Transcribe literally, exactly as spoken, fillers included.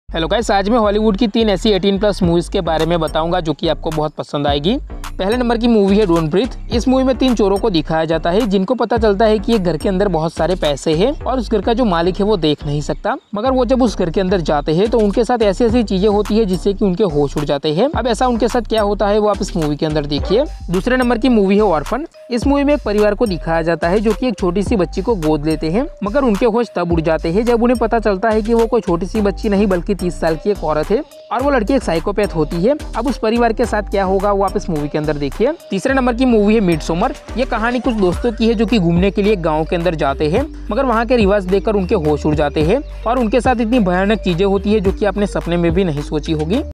Hello guys, आज मैं Hollywood की तीन ऐसी अठारह प्लस मूवीज के बारे में बताऊंगा जो कि आपको बहुत पसंद आएगी। पहले नंबर की मूवी है डोंट ब्रीथ। इस मूवी में तीन चोरों को दिखाया जाता है जिनको पता चलता है कि एक घर के अंदर बहुत सारे पैसे हैं और उस घर का जो मालिक है वो देख नहीं सकता, मगर वो जब उस घर के अंदर जाते हैं तो उनके साथ ऐसी ऐसी चीजें होती है जिससे कि उनके होश उड़ जाते हैं। अब ऐसा उनके साथ क्या होता है वो आप इस मूवी के अंदर देखिए। दूसरे नंबर की मूवी है ऑर्फन। इस मूवी में एक परिवार को दिखाया जाता है जो कि एक छोटी सी बच्ची को गोद लेते हैं, मगर उनके होश तब उड़ जाते हैं जब उन्हें पता चलता है कि वो कोई छोटी सी बच्ची नहीं बल्कि तीस साल की एक औरत है और वो लड़की एक साइकोपैथ होती है। अब उस परिवार के साथ क्या होगा वो आप इस मूवी के अंदर देखिए। तीसरे नंबर की मूवी है मिडसोमर। ये कहानी कुछ दोस्तों की है जो कि घूमने के लिए गांव के अंदर जाते हैं, मगर वहां के रिवाज देखकर उनके होश उड़ जाते हैं और उनके साथ इतनी भयानक चीजें होती है जो कि आपने सपने में भी नहीं सोची होगी।